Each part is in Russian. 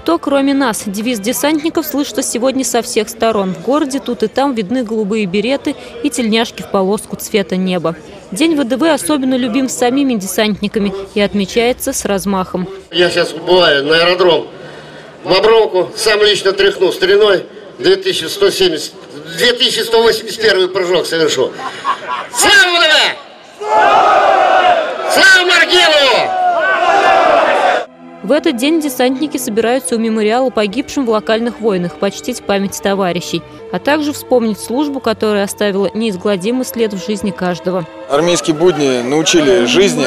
Никто, кроме нас. Девиз десантников слышится сегодня со всех сторон. В городе тут и там видны голубые береты и тельняшки в полоску цвета неба. День ВДВ особенно любим самими десантниками и отмечается с размахом. Я сейчас убываю на аэродром. В Бобровку сам лично тряхну стариной. 2181 прыжок совершу. Слава ВДВ! Слава Маргилову! В этот день десантники собираются у мемориала погибшим в локальных войнах, почтить память товарищей, а также вспомнить службу, которая оставила неизгладимый след в жизни каждого. Армейские будни научили жизни,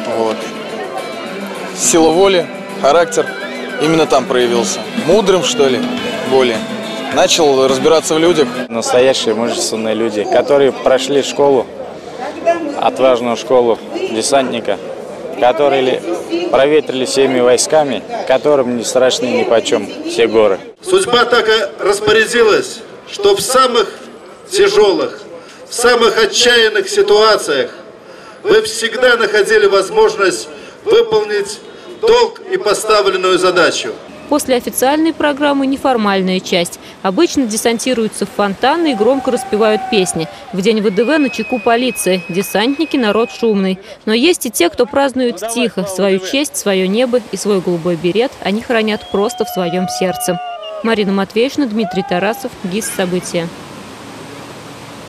сила воли, характер именно там проявился. Мудрым, что ли, более. Начал разбираться в людях. Настоящие мужественные люди, которые прошли школу, отважную школу десантника, которые проветрили всеми войсками, которым не страшны ни почем все горы. Судьба так и распорядилась, что в самых тяжелых, в самых отчаянных ситуациях вы всегда находили возможность выполнить долг и поставленную задачу. После официальной программы неформальная часть. Обычно десантируются в фонтаны и громко распевают песни. В день ВДВ начеку полиция. Десантники – народ шумный. Но есть и те, кто празднует тихо. Свою честь, свое небо и свой голубой берет они хранят просто в своем сердце. Марина Матвеевна, Дмитрий Тарасов, ГИС «События».